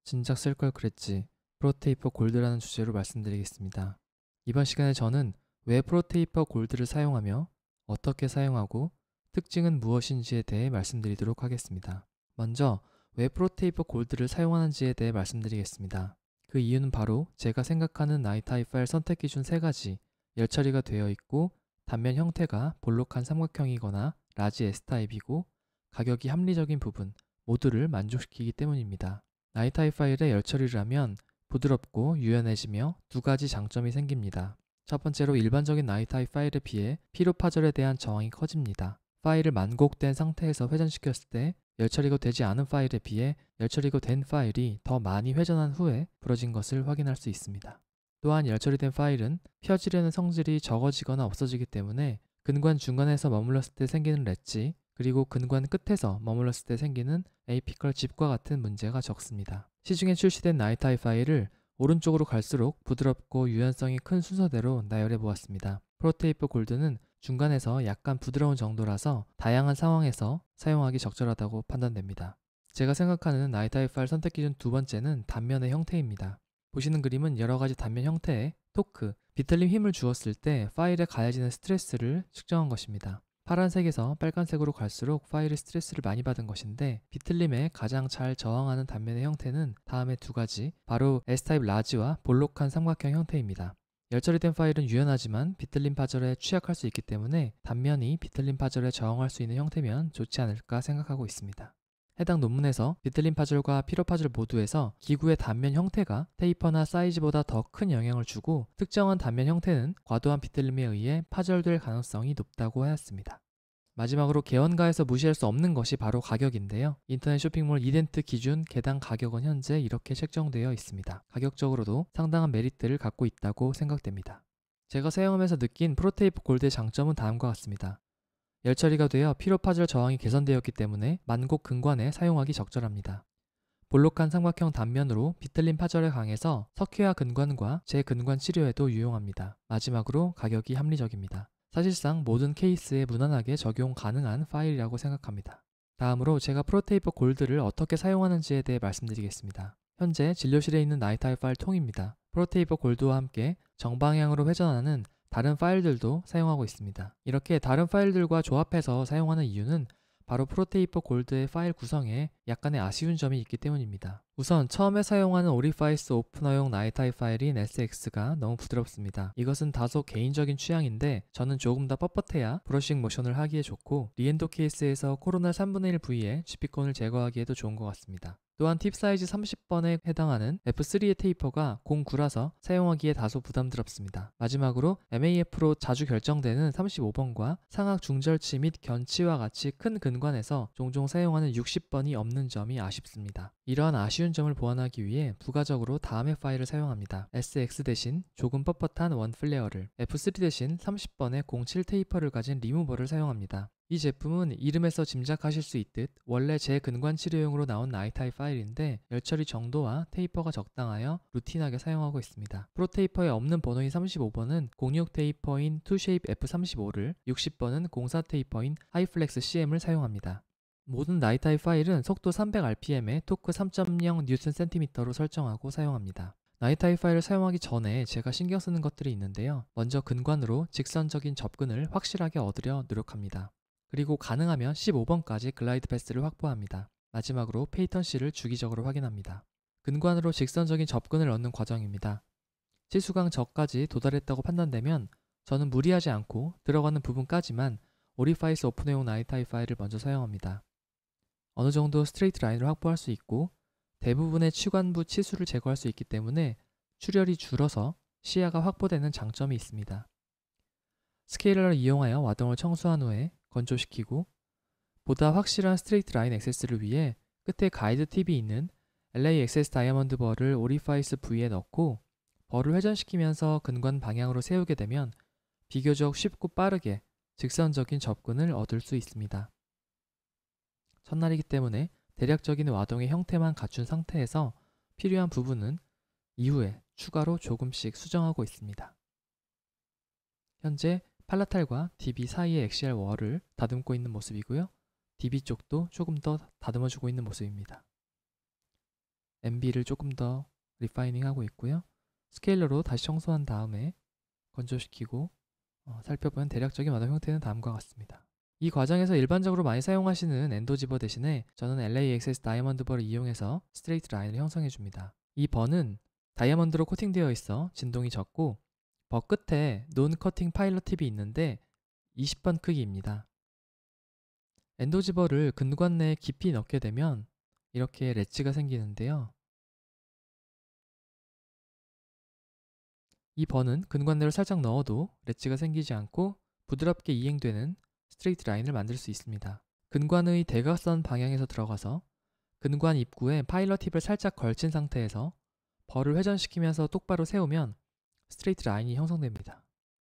진작 쓸 걸 그랬지. 프로테이퍼 골드라는 주제로 말씀드리겠습니다. 이번 시간에 저는 왜 프로테이퍼 골드를 사용하며 어떻게 사용하고 특징은 무엇인지에 대해 말씀드리도록 하겠습니다. 먼저 왜 프로테이퍼 골드를 사용하는지에 대해 말씀드리겠습니다. 그 이유는 바로 제가 생각하는 나이타입 파일 선택 기준 3가지, 열 처리가 되어 있고 단면 형태가 볼록한 삼각형이거나 라지 S타입이고 가격이 합리적인 부분 모두를 만족시키기 때문입니다. 나이타입 파일에 열 처리를 하면 부드럽고 유연해지며 2가지 장점이 생깁니다. 첫 번째로 일반적인 나이타입 파일에 비해 피로 파절에 대한 저항이 커집니다. 파일을 만곡된 상태에서 회전시켰을 때 열 처리가 되지 않은 파일에 비해 열 처리가 된 파일이 더 많이 회전한 후에 부러진 것을 확인할 수 있습니다. 또한 열 처리된 파일은 펴지려는 성질이 적어지거나 없어지기 때문에 근관 중간에서 머물렀을 때 생기는 렛지, 그리고 근관 끝에서 머물렀을 때 생기는 에이피컬 집과 같은 문제가 적습니다. 시중에 출시된 나이타입 파일을 오른쪽으로 갈수록 부드럽고 유연성이 큰 순서대로 나열해 보았습니다. 프로테이퍼 골드는 중간에서 약간 부드러운 정도라서 다양한 상황에서 사용하기 적절하다고 판단됩니다. 제가 생각하는 나이타입 파일 선택 기준 2번째는 단면의 형태입니다. 보시는 그림은 여러가지 단면 형태에 토크, 비틀림 힘을 주었을 때 파일에 가해지는 스트레스를 측정한 것입니다. 파란색에서 빨간색으로 갈수록 파일이 스트레스를 많이 받은 것인데, 비틀림에 가장 잘 저항하는 단면의 형태는 다음의 2가지, 바로 S타입 라지와 볼록한 삼각형 형태입니다. 열 처리된 파일은 유연하지만 비틀림 파절에 취약할 수 있기 때문에 단면이 비틀림 파절에 저항할 수 있는 형태면 좋지 않을까 생각하고 있습니다. 해당 논문에서 비틀림 파절과 피로 파절 모두에서 기구의 단면 형태가 테이퍼나 사이즈보다 더 큰 영향을 주고 특정한 단면 형태는 과도한 비틀림에 의해 파절될 가능성이 높다고 하였습니다. 마지막으로 개원가에서 무시할 수 없는 것이 바로 가격인데요. 인터넷 쇼핑몰 이덴트 기준 개당 가격은 현재 이렇게 책정되어 있습니다. 가격적으로도 상당한 메리트를 갖고 있다고 생각됩니다. 제가 사용하면서 느낀 프로테이프 골드의 장점은 다음과 같습니다. 열 처리가 되어 피로 파절 저항이 개선되었기 때문에 만곡 근관에 사용하기 적절합니다. 볼록한 삼각형 단면으로 비틀림 파절에 강해서 석회화 근관과 재근관 치료에도 유용합니다. 마지막으로 가격이 합리적입니다. 사실상 모든 케이스에 무난하게 적용 가능한 파일이라고 생각합니다. 다음으로 제가 프로테이퍼 골드를 어떻게 사용하는지에 대해 말씀드리겠습니다. 현재 진료실에 있는 나이타입 파일 통입니다. 프로테이퍼 골드와 함께 정방향으로 회전하는 다른 파일들도 사용하고 있습니다. 이렇게 다른 파일들과 조합해서 사용하는 이유는 바로 프로테이퍼 골드의 파일 구성에 약간의 아쉬운 점이 있기 때문입니다. 우선 처음에 사용하는 오리파이스 오프너용 나이타입 파일인 SX가 너무 부드럽습니다. 이것은 다소 개인적인 취향인데 저는 조금 더 뻣뻣해야 브러싱 모션을 하기에 좋고 리엔도 케이스에서 코로나 3분의 1 부위에 GP콘을 제거하기에도 좋은 것 같습니다. 또한 팁 사이즈 30번에 해당하는 F3의 테이퍼가 09라서 사용하기에 다소 부담스럽습니다. 마지막으로 MAF로 자주 결정되는 35번과 상악 중절치 및 견치와 같이 큰 근관에서 종종 사용하는 60번이 없는 점이 아쉽습니다. 이러한 아쉬운 점을 보완하기 위해 부가적으로 다음의 파일을 사용합니다. SX 대신 조금 뻣뻣한 원 플레어를, F3 대신 30번의 07 테이퍼를 가진 리무버를 사용합니다. 이 제품은 이름에서 짐작하실 수 있듯 원래 재근관 치료용으로 나온 나이타입 파일인데 열 처리 정도와 테이퍼가 적당하여 루틴하게 사용하고 있습니다. 프로테이퍼에 없는 번호인 35번은 06 테이퍼인 투쉐입 F35를, 60번은 04 테이퍼인 하이플렉스 CM을 사용합니다. 모든 나이타입 파일은 속도 300rpm에 토크 3.0Nm/cm로 설정하고 사용합니다. 나이타입 파일을 사용하기 전에 제가 신경 쓰는 것들이 있는데요. 먼저 근관으로 직선적인 접근을 확실하게 얻으려 노력합니다. 그리고 가능하면 15번까지 글라이드 패스를 확보합니다. 마지막으로 페이턴C를 주기적으로 확인합니다. 근관으로 직선적인 접근을 얻는 과정입니다. 치수강 저까지 도달했다고 판단되면 저는 무리하지 않고 들어가는 부분까지만 오리파이스 오픈용 나이타입 파일을 먼저 사용합니다. 어느 정도 스트레이트 라인을 확보할 수 있고 대부분의 치관부 치수를 제거할 수 있기 때문에 출혈이 줄어서 시야가 확보되는 장점이 있습니다. 스케일러를 이용하여 와동을 청소한 후에 건조시키고 보다 확실한 스트레이트 라인 액세스를 위해 끝에 가이드 팁이 있는 LA 액세스 다이아몬드 벌을 오리파이스 부위에 넣고 벌을 회전시키면서 근관 방향으로 세우게 되면 비교적 쉽고 빠르게 직선적인 접근을 얻을 수 있습니다. 첫날이기 때문에 대략적인 와동의 형태만 갖춘 상태에서 필요한 부분은 이후에 추가로 조금씩 수정하고 있습니다. 현재 팔라탈과 DB 사이의 엑시얼 월을 다듬고 있는 모습이고요. DB 쪽도 조금 더 다듬어주고 있는 모습입니다. MB를 조금 더 리파이닝 하고 있고요. 스케일러로 다시 청소한 다음에 건조시키고 살펴보면 대략적인 마더 형태는 다음과 같습니다. 이 과정에서 일반적으로 많이 사용하시는 엔도지버 대신에 저는 LAXS 다이아몬드 버를 이용해서 스트레이트 라인을 형성해 줍니다. 이 버는 다이아몬드로 코팅되어 있어 진동이 적고 버 끝에 논 커팅 파일럿 팁이 있는데 20번 크기입니다. 엔도지버를 근관 내에 깊이 넣게 되면 이렇게 렛지가 생기는데요. 이 버는 근관 내로 살짝 넣어도 렛지가 생기지 않고 부드럽게 이행되는 스트레이트 라인을 만들 수 있습니다. 근관의 대각선 방향에서 들어가서 근관 입구에 파일럿 팁을 살짝 걸친 상태에서 버를 회전시키면서 똑바로 세우면 스트레이트 라인이 형성됩니다.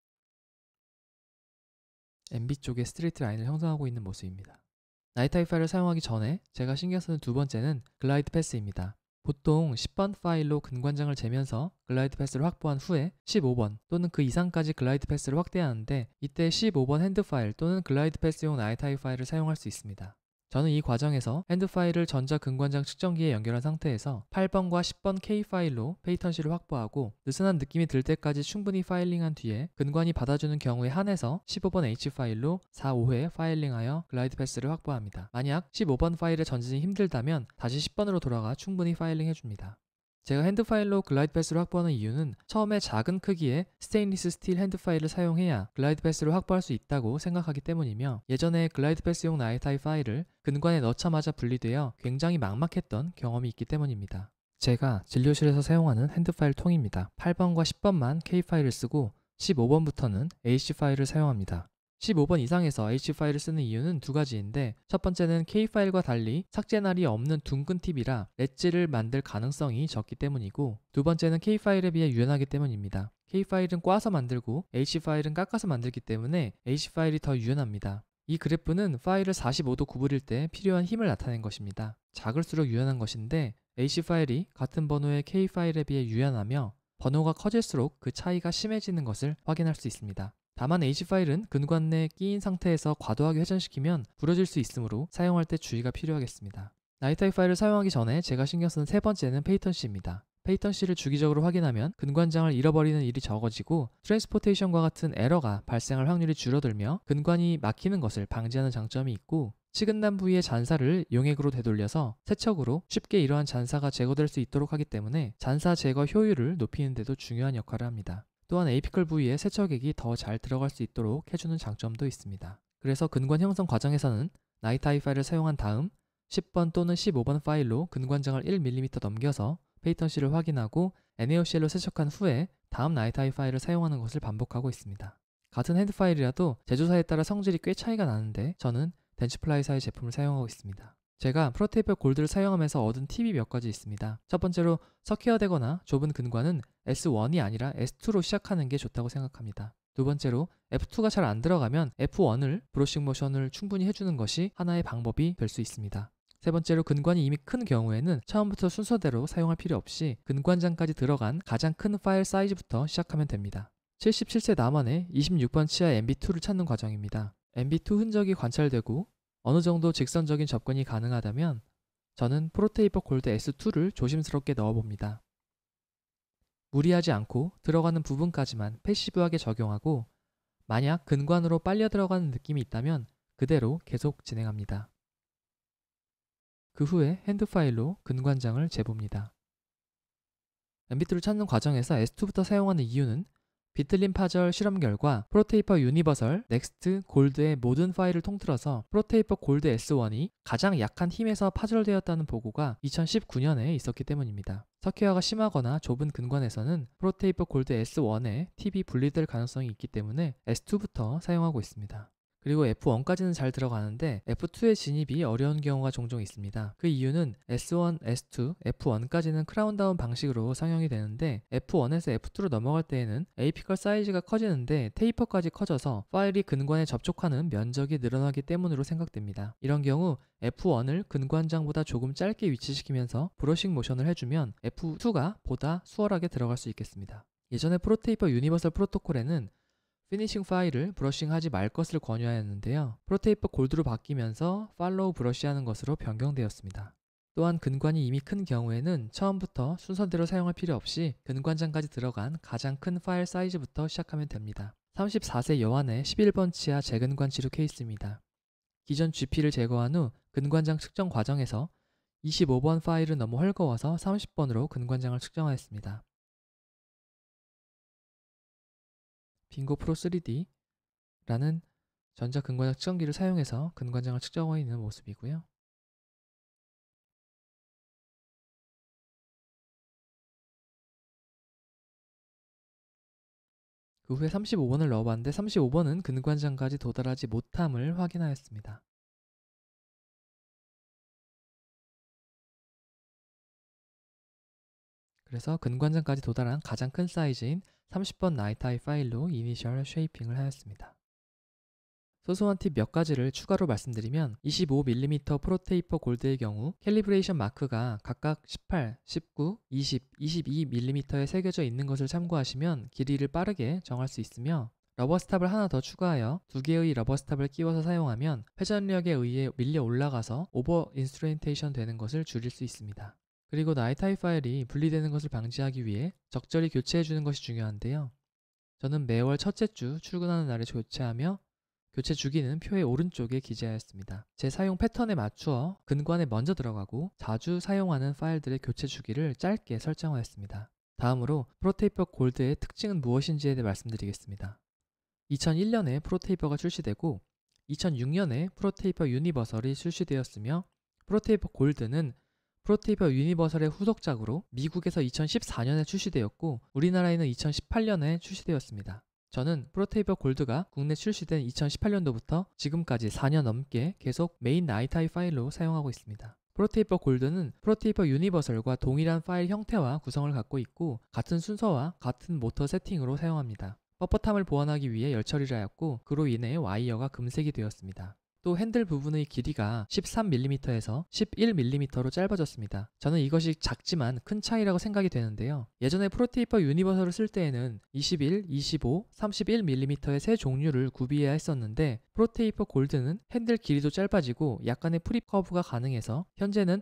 MB 쪽에 스트레이트 라인을 형성하고 있는 모습입니다. 나이타입 파일을 사용하기 전에 제가 신경 쓰는 두 번째는 글라이드 패스입니다. 보통 10번 파일로 근관장을 재면서 글라이드 패스를 확보한 후에 15번 또는 그 이상까지 글라이드 패스를 확대하는데 이때 15번 핸드 파일 또는 글라이드 패스용 나이타입 파일을 사용할 수 있습니다. 저는 이 과정에서 핸드 파일을 전자 근관장 측정기에 연결한 상태에서 8번과 10번 K 파일로 페이턴시를 확보하고 느슨한 느낌이 들 때까지 충분히 파일링한 뒤에 근관이 받아주는 경우에 한해서 15번 H 파일로 4, 5회 파일링하여 글라이드 패스를 확보합니다. 만약 15번 파일의 전진이 힘들다면 다시 10번으로 돌아가 충분히 파일링 해줍니다. 제가 핸드 파일로 글라이드 패스를 확보하는 이유는 처음에 작은 크기의 스테인리스 스틸 핸드 파일을 사용해야 글라이드 패스를 확보할 수 있다고 생각하기 때문이며 예전에 글라이드 패스용 나이타입 파일을 근관에 넣자마자 분리되어 굉장히 막막했던 경험이 있기 때문입니다. 제가 진료실에서 사용하는 핸드 파일 통입니다. 8번과 10번만 K 파일을 쓰고 15번부터는 H 파일을 사용합니다. 15번 이상에서 H 파일을 쓰는 이유는 두 가지인데 첫 번째는 K 파일과 달리 삭제날이 없는 둥근 팁이라 렛지를 만들 가능성이 적기 때문이고 두 번째는 K 파일에 비해 유연하기 때문입니다. K 파일은 꽈서 만들고 H 파일은 깎아서 만들기 때문에 H 파일이 더 유연합니다. 이 그래프는 파일을 45도 구부릴 때 필요한 힘을 나타낸 것입니다. 작을수록 유연한 것인데 H 파일이 같은 번호의 K 파일에 비해 유연하며 번호가 커질수록 그 차이가 심해지는 것을 확인할 수 있습니다. 다만 H 파일은 근관 내에 끼인 상태에서 과도하게 회전시키면 부러질 수 있으므로 사용할 때 주의가 필요하겠습니다. 나이타입 파일을 사용하기 전에 제가 신경 쓰는 세 번째는 페이턴시입니다. 페이턴시를 주기적으로 확인하면 근관장을 잃어버리는 일이 적어지고 트랜스포테이션과 같은 에러가 발생할 확률이 줄어들며 근관이 막히는 것을 방지하는 장점이 있고 치근난 부위의 잔사를 용액으로 되돌려서 세척으로 쉽게 이러한 잔사가 제거될 수 있도록 하기 때문에 잔사 제거 효율을 높이는 데도 중요한 역할을 합니다. 또한 에이피컬 부위에 세척액이 더 잘 들어갈 수 있도록 해주는 장점도 있습니다. 그래서 근관 형성 과정에서는 나이타입 파일을 사용한 다음 10번 또는 15번 파일로 근관장을 1mm 넘겨서 페이턴시를 확인하고 NaOCl로 세척한 후에 다음 나이타입 파일을 사용하는 것을 반복하고 있습니다. 같은 핸드 파일이라도 제조사에 따라 성질이 꽤 차이가 나는데 저는 덴치플라이사의 제품을 사용하고 있습니다. 제가 프로테이프 골드를 사용하면서 얻은 팁이 몇 가지 있습니다. 첫 번째로 석회화되거나 좁은 근관은 S1이 아니라 S2로 시작하는 게 좋다고 생각합니다. 두 번째로 F2가 잘 안 들어가면 F1을 브러싱 모션을 충분히 해주는 것이 하나의 방법이 될 수 있습니다. 세 번째로 근관이 이미 큰 경우에는 처음부터 순서대로 사용할 필요 없이 근관장까지 들어간 가장 큰 파일 사이즈부터 시작하면 됩니다. 77세 남한의 26번 치아 MB2를 찾는 과정입니다. MB2 흔적이 관찰되고 어느 정도 직선적인 접근이 가능하다면 저는 프로테이퍼 골드 S2를 조심스럽게 넣어봅니다. 무리하지 않고 들어가는 부분까지만 패시브하게 적용하고 만약 근관으로 빨려 들어가는 느낌이 있다면 그대로 계속 진행합니다. 그 후에 핸드 파일로 근관장을 재봅니다. MB2를 찾는 과정에서 S2부터 사용하는 이유는 비틀린 파절 실험 결과 프로테이퍼 유니버설 넥스트 골드의 모든 파일을 통틀어서 프로테이퍼 골드 S1이 가장 약한 힘에서 파절되었다는 보고가 2019년에 있었기 때문입니다. 석회화가 심하거나 좁은 근관에서는 프로테이퍼 골드 S1에 팁이 분리될 가능성이 있기 때문에 S2부터 사용하고 있습니다. 그리고 F1까지는 잘 들어가는데 F2의 진입이 어려운 경우가 종종 있습니다. 그 이유는 S1, S2, F1까지는 크라운 다운 방식으로 상영이 되는데 F1에서 F2로 넘어갈 때에는 에이피컬 사이즈가 커지는데 테이퍼까지 커져서 파일이 근관에 접촉하는 면적이 늘어나기 때문으로 생각됩니다. 이런 경우 F1을 근관장보다 조금 짧게 위치시키면서 브러싱 모션을 해주면 F2가 보다 수월하게 들어갈 수 있겠습니다. 예전에 프로테이퍼 유니버설 프로토콜에는 피니싱 파일을 브러싱하지 말 것을 권유하였는데요. 프로테이퍼 골드로 바뀌면서 팔로우 브러쉬하는 것으로 변경되었습니다. 또한 근관이 이미 큰 경우에는 처음부터 순서대로 사용할 필요 없이 근관장까지 들어간 가장 큰 파일 사이즈부터 시작하면 됩니다. 34세 여환의 11번 치아 재근관 치료 케이스입니다. 기존 GP를 제거한 후 근관장 측정 과정에서 25번 파일은 너무 헐거워서 30번으로 근관장을 측정하였습니다. 빙고 프로 3D라는 전자 근관장 측정기를 사용해서 근관장을 측정하고 있는 모습이고요. 그 후에 35번을 넣어봤는데 35번은 근관장까지 도달하지 못함을 확인하였습니다. 그래서 근관장까지 도달한 가장 큰 사이즈인 30번 나이트아이 파일로 이니셜 쉐이핑을 하였습니다. 소소한 팁 몇 가지를 추가로 말씀드리면 25mm 프로테이퍼 골드의 경우 캘리브레이션 마크가 각각 18, 19, 20, 22mm에 새겨져 있는 것을 참고하시면 길이를 빠르게 정할 수 있으며 러버 스탑을 하나 더 추가하여 두 개의 러버 스탑을 끼워서 사용하면 회전력에 의해 밀려 올라가서 오버 인스트루멘테이션 되는 것을 줄일 수 있습니다. 그리고 나이트아이 파일이 분리되는 것을 방지하기 위해 적절히 교체해주는 것이 중요한데요. 저는 매월 첫째 주 출근하는 날에 교체하며 교체 주기는 표의 오른쪽에 기재하였습니다. 제 사용 패턴에 맞추어 근관에 먼저 들어가고 자주 사용하는 파일들의 교체 주기를 짧게 설정하였습니다. 다음으로 프로테이퍼 골드의 특징은 무엇인지에 대해 말씀드리겠습니다. 2001년에 프로테이퍼가 출시되고 2006년에 프로테이퍼 유니버설이 출시되었으며 프로테이퍼 골드는 프로테이퍼 유니버설의 후속작으로 미국에서 2014년에 출시되었고 우리나라에는 2018년에 출시되었습니다. 저는 프로테이퍼 골드가 국내 출시된 2018년도부터 지금까지 4년 넘게 계속 메인 나이트아이 파일로 사용하고 있습니다. 프로테이퍼 골드는 프로테이퍼 유니버설과 동일한 파일 형태와 구성을 갖고 있고 같은 순서와 같은 모터 세팅으로 사용합니다. 뻣뻣함을 보완하기 위해 열 처리를 하였고 그로 인해 와이어가 금색이 되었습니다. 또 핸들 부분의 길이가 13mm에서 11mm로 짧아졌습니다. 저는 이것이 작지만 큰 차이라고 생각이 되는데요. 예전에 프로테이퍼 유니버설을 쓸 때에는 21, 25, 31mm의 세 종류를 구비해야 했었는데 프로테이퍼 골드는 핸들 길이도 짧아지고 약간의 프립 커브가 가능해서 현재는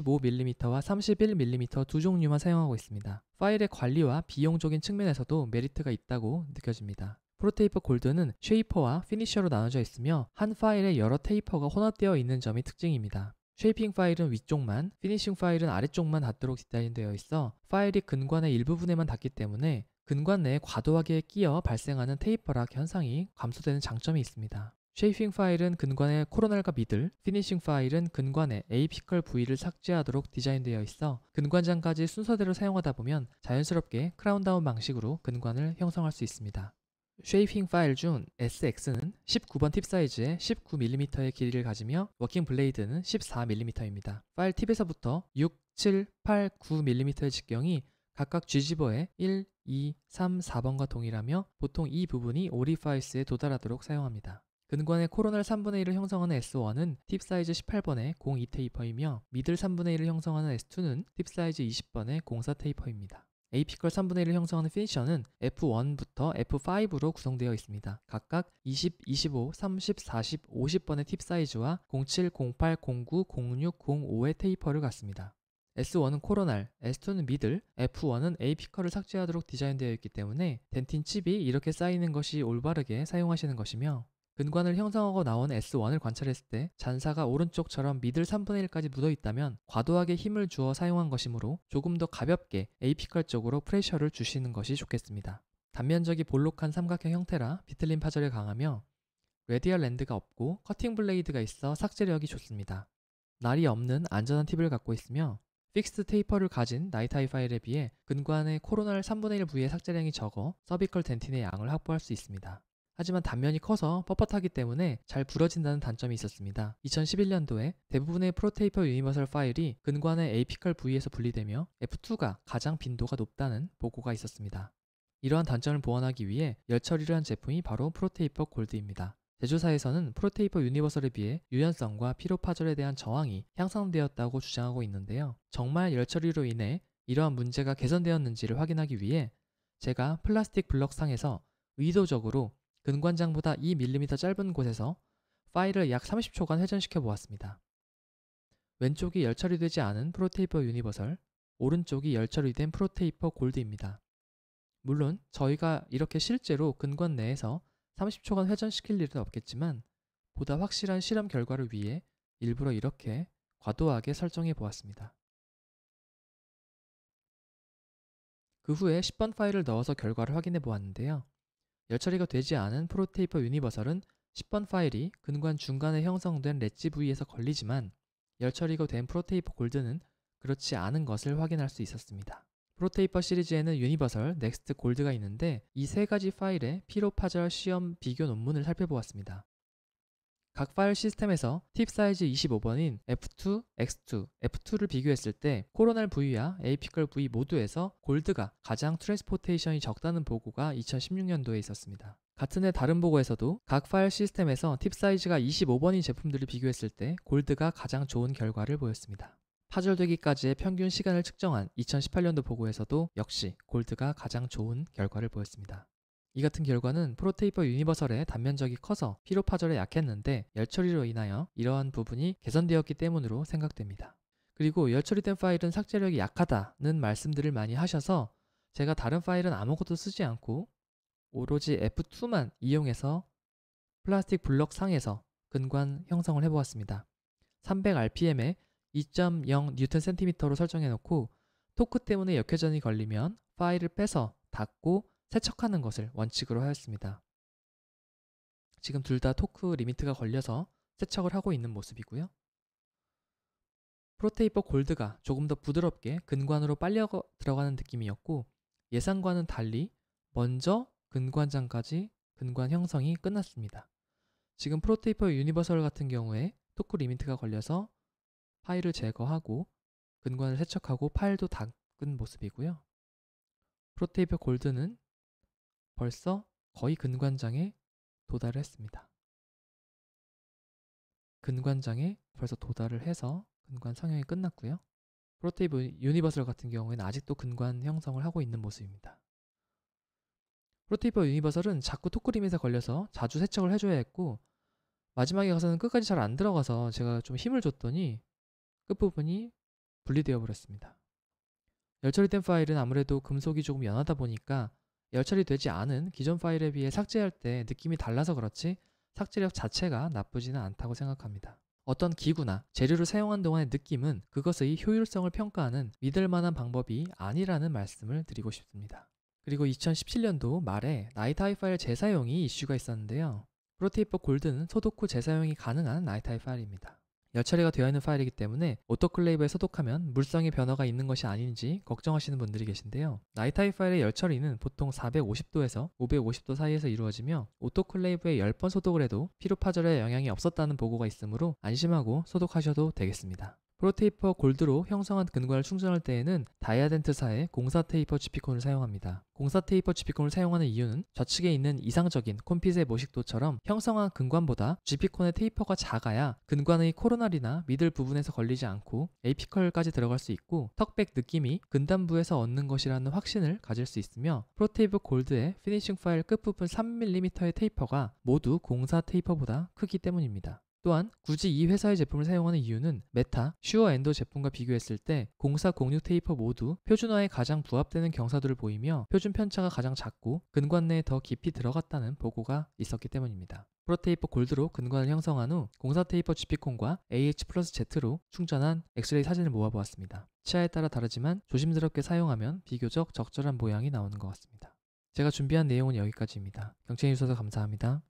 25mm와 31mm 두 종류만 사용하고 있습니다. 파일의 관리와 비용적인 측면에서도 메리트가 있다고 느껴집니다. 프로테이퍼 골드는 쉐이퍼와 피니셔로 나눠져 있으며 한 파일에 여러 테이퍼가 혼합되어 있는 점이 특징입니다. 쉐이핑 파일은 위쪽만, 피니싱 파일은 아래쪽만 닿도록 디자인되어 있어 파일이 근관의 일부분에만 닿기 때문에 근관 내에 과도하게 끼어 발생하는 테이퍼락 현상이 감소되는 장점이 있습니다. 쉐이핑 파일은 근관의 코로날과 미들, 피니싱 파일은 근관의 에이피컬 부위를 삭제하도록 디자인되어 있어 근관장까지 순서대로 사용하다 보면 자연스럽게 크라운 다운 방식으로 근관을 형성할 수 있습니다. 쉐이핑 파일 중 SX는 19번 팁 사이즈의 19mm의 길이를 가지며 워킹 블레이드는 14mm입니다. 파일 팁에서부터 6, 7, 8, 9mm의 직경이 각각 G지버의 1, 2, 3, 4번과 동일하며 보통 이 부분이 오리파이스에 도달하도록 사용합니다. 근관의 코로날 3분의 1을 형성하는 S1은 팁 사이즈 18번의 02 테이퍼이며 미들 3분의 1을 형성하는 S2는 팁 사이즈 20번의 04 테이퍼입니다. 에이피컬 3분의 1을 형성하는 피니셔는 F1부터 F5로 구성되어 있습니다. 각각 20, 25, 30, 40, 50번의 팁 사이즈와 07, 08, 09, 06, 05의 테이퍼를 갖습니다. S1은 코로날, S2는 미들, F1은 에이피컬을 삭제하도록 디자인되어 있기 때문에 덴틴 칩이 이렇게 쌓이는 것이 올바르게 사용하시는 것이며 근관을 형성하고 나온 S1을 관찰했을 때 잔사가 오른쪽처럼 미들 3분의 1까지 묻어있다면 과도하게 힘을 주어 사용한 것이므로 조금 더 가볍게 에이피컬 쪽으로 프레셔를 주시는 것이 좋겠습니다. 단면적이 볼록한 삼각형 형태라 비틀림 파절에 강하며 레디얼 랜드가 없고 커팅 블레이드가 있어 삭제력이 좋습니다. 날이 없는 안전한 팁을 갖고 있으며 픽스드 테이퍼를 가진 나이트아이 파일에 비해 근관의 코로날 3분의 1 부위의 삭제량이 적어 서비컬 덴틴의 양을 확보할 수 있습니다. 하지만 단면이 커서 뻣뻣하기 때문에 잘 부러진다는 단점이 있었습니다. 2011년도에 대부분의 프로테이퍼 유니버설 파일이 근관의 에이피컬 부위에서 분리되며 F2가 가장 빈도가 높다는 보고가 있었습니다. 이러한 단점을 보완하기 위해 열 처리를 한 제품이 바로 프로테이퍼 골드입니다. 제조사에서는 프로테이퍼 유니버설에 비해 유연성과 피로 파절에 대한 저항이 향상되었다고 주장하고 있는데요. 정말 열 처리로 인해 이러한 문제가 개선되었는지를 확인하기 위해 제가 플라스틱 블럭상에서 의도적으로 근관장보다 2mm 짧은 곳에서 파일을 약 30초간 회전시켜 보았습니다. 왼쪽이 열 처리되지 않은 프로테이퍼 유니버설, 오른쪽이 열 처리된 프로테이퍼 골드입니다. 물론 저희가 이렇게 실제로 근관 내에서 30초간 회전시킬 일은 없겠지만 보다 확실한 실험 결과를 위해 일부러 이렇게 과도하게 설정해 보았습니다. 그 후에 10번 파일을 넣어서 결과를 확인해 보았는데요. 열 처리가 되지 않은 프로테이퍼 유니버설은 10번 파일이 근관 중간에 형성된 렛지 부위에서 걸리지만 열 처리가 된 프로테이퍼 골드는 그렇지 않은 것을 확인할 수 있었습니다. 프로테이퍼 시리즈에는 유니버설, 넥스트, 골드가 있는데 이 세 가지 파일의 피로파절 시험 비교 논문을 살펴보았습니다. 각 파일 시스템에서 팁 사이즈 25번인 F2, X2, F2를 비교했을 때 코로날 부위와 에이피컬 부위 모두에서 골드가 가장 트랜스포테이션이 적다는 보고가 2016년도에 있었습니다. 같은 해 다른 보고에서도 각 파일 시스템에서 팁 사이즈가 25번인 제품들을 비교했을 때 골드가 가장 좋은 결과를 보였습니다. 파절되기까지의 평균 시간을 측정한 2018년도 보고에서도 역시 골드가 가장 좋은 결과를 보였습니다. 이 같은 결과는 프로테이퍼 유니버설의 단면적이 커서 피로 파절에 약했는데 열 처리로 인하여 이러한 부분이 개선되었기 때문으로 생각됩니다. 그리고 열 처리된 파일은 삭제력이 약하다는 말씀들을 많이 하셔서 제가 다른 파일은 아무것도 쓰지 않고 오로지 F2만 이용해서 플라스틱 블럭 상에서 근관 형성을 해보았습니다. 300rpm에 2.0 뉴턴 센티미터로 설정해 놓고 토크 때문에 역회전이 걸리면 파일을 빼서 닫고 세척하는 것을 원칙으로 하였습니다. 지금 둘 다 토크 리미트가 걸려서 세척을 하고 있는 모습이고요. 프로테이퍼 골드가 조금 더 부드럽게 근관으로 빨려 들어가는 느낌이었고 예상과는 달리 먼저 근관장까지 근관 형성이 끝났습니다. 지금 프로테이퍼 유니버설 같은 경우에 토크 리미트가 걸려서 파일을 제거하고 근관을 세척하고 파일도 닦은 모습이고요. 프로테이퍼 골드는 벌써 거의 근관장에 도달을 했습니다. 근관장에 벌써 도달을 해서 근관 성형이 끝났고요. 프로테이퍼 유니버설 같은 경우에는 아직도 근관 형성을 하고 있는 모습입니다. 프로테이퍼 유니버설은 자꾸 토크 리밋에 걸려서 자주 세척을 해줘야 했고 마지막에 가서는 끝까지 잘 안 들어가서 제가 좀 힘을 줬더니 끝부분이 분리되어 버렸습니다. 열처리된 파일은 아무래도 금속이 조금 연하다 보니까 열처리되지 않은 기존 파일에 비해 삭제할 때 느낌이 달라서 그렇지 삭제력 자체가 나쁘지는 않다고 생각합니다. 어떤 기구나 재료를 사용한 동안의 느낌은 그것의 효율성을 평가하는 믿을 만한 방법이 아니라는 말씀을 드리고 싶습니다. 그리고 2017년도 말에 나이트하이 파일 재사용이 이슈가 있었는데요. 프로테이퍼 골드는 소독 후 재사용이 가능한 나이트하이 파일입니다. 열처리가 되어 있는 파일이기 때문에 오토클레이브에 소독하면 물성의 변화가 있는 것이 아닌지 걱정하시는 분들이 계신데요. 나이트하이 파일의 열처리는 보통 450도에서 550도 사이에서 이루어지며 오토클레이브에 10번 소독을 해도 피로 파절에 영향이 없었다는 보고가 있으므로 안심하고 소독하셔도 되겠습니다. 프로테이퍼 골드로 형성한 근관을 충전할 때에는 다이아덴트사의 공사 테이퍼 GP콘을 사용합니다. 공사 테이퍼 GP콘을 사용하는 이유는 좌측에 있는 이상적인 콘핏의 모식도처럼 형성한 근관보다 GP콘의 테이퍼가 작아야 근관의 코로날이나 미들 부분에서 걸리지 않고 에이피컬까지 들어갈 수 있고 턱백 느낌이 근단부에서 얻는 것이라는 확신을 가질 수 있으며 프로테이퍼 골드의 피니싱 파일 끝부분 3mm의 테이퍼가 모두 공사 테이퍼보다 크기 때문입니다. 또한 굳이 이 회사의 제품을 사용하는 이유는 메타, 슈어엔도 제품과 비교했을 때 공사 공육 테이퍼 모두 표준화에 가장 부합되는 경사도를 보이며 표준 편차가 가장 작고 근관 내에 더 깊이 들어갔다는 보고가 있었기 때문입니다. 프로테이퍼 골드로 근관을 형성한 후 공사 테이퍼 GP콘과 AH+Z로 충전한 엑스레이 사진을 모아보았습니다. 치아에 따라 다르지만 조심스럽게 사용하면 비교적 적절한 모양이 나오는 것 같습니다. 제가 준비한 내용은 여기까지입니다. 경청해주셔서 감사합니다.